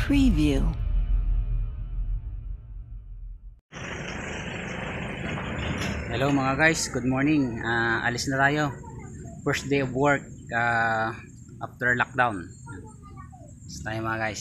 Preview. Hello mga guys, good morning. Alis na tayo. First day of work after lockdown. Alis tayo mga guys.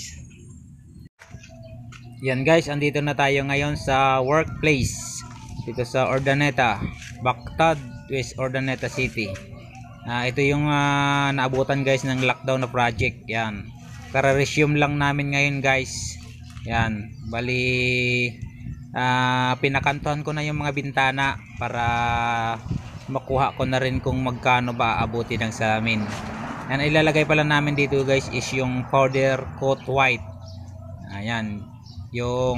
Yan guys, andito na tayo ngayon sa workplace. Dito sa Urdaneta, Cabtad, West Urdaneta City. Ito yung naabutan guys ng lockdown na project. Yan. Kara-resume lang namin ngayon guys. Yan. Bali pinakantuhan ko na yung mga bintana para makuha ko na rin kung magkano ba aabuti ng salamin. Yan, ilalagay pala namin dito guys is yung powder coat white. Ayan, yung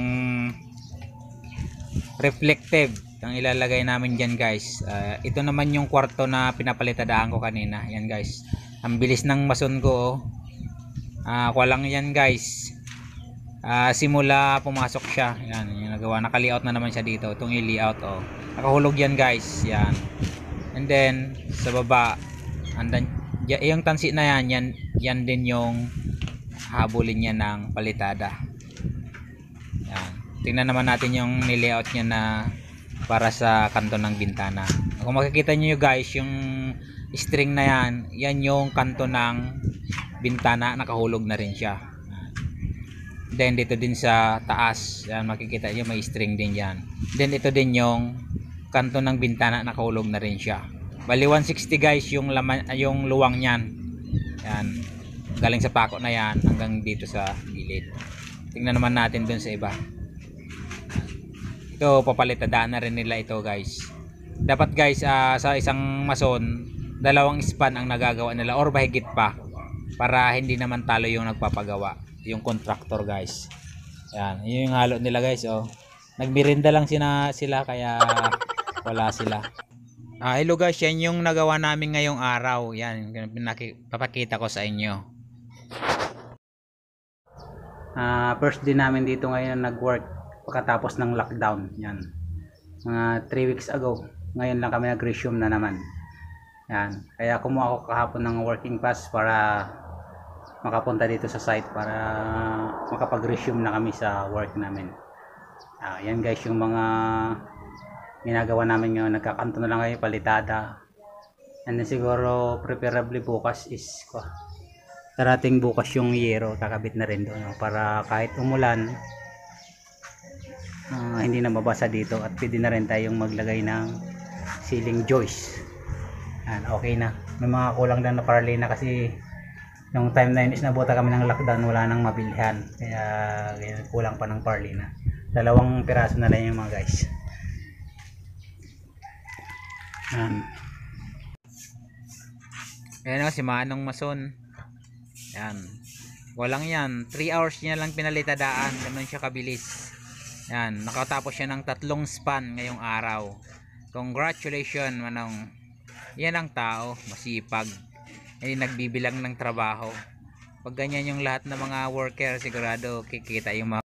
reflective ang ilalagay namin dyan guys. Ito naman yung kwarto na pinapalitadaan ko kanina. Yan guys, ang bilis ng mason ko. Kuha lang yan guys. Simula pumasok siya. Yan, yung nagawa, naka-layout na naman siya dito. Itong i-layout nakahulog yan guys. Yan. And then sa baba andan yung tansi na yan din yung habulin niya ng palitada. Yan. Tingnan naman natin yung ni-layout niya na para sa kanto ng bintana. Kung makikita niyo guys, yung string na yan yung kanto ng bintana, nakahulog na rin siya. Then dito din sa taas, yan makikita niyo may string din yan. Then ito din yung kanto ng bintana, nakahulog na rin siya. Bali 160 guys yung laman, yung luwang niyan. Yan. Galing sa pako na yan hanggang dito sa gilid. Tingnan naman natin dun sa iba. Ito papalitadaan na rin nila ito guys. Dapat guys sa isang mason, dalawang span ang nagagawa nila or mahigit pa para hindi naman talo yung nagpapagawa, yung contractor guys. Yan, yun yung halo nila guys. Nagmirinda lang sila kaya wala sila. Hello guys, yan yung nagawa namin ngayong araw. Yan, papakita ko sa inyo. First day namin dito ngayon nag-work pagkatapos ng lockdown. Yan, mga 3 weeks ago. Ngayon lang kami nag-resume na naman. Yan, kaya kumuha ako kahapon ng working pass para makapunta dito sa site para makapag-resume na kami sa work namin. Yan guys yung mga ginagawa namin ngayon. Nagkakanto na lang kayo palitada. And then siguro preferably bukas is darating bukas yung yero, kakabit na rin doon para kahit umulan hindi na mabasa dito at pwede na rin tayong maglagay ng ceiling joist. Okay na. May mga kulang lang na paralina kasi yung time na yun is nabuta kami ng lockdown, wala nang mabilhan kaya kulang pa ng parlina. 2 piraso na lang yung mga guys. Ayan si Manong Mason. Yan, walang yan, 3 hours niya lang pinalitadaan, ganun siya kabilis. Yan, nakatapos siya ng 3 span ngayong araw. Congratulations Manong. Yan ang tao, masipag, hindi nagbibilang ng trabaho. Pag ganyan yung lahat ng mga worker, sigurado kikita yung mga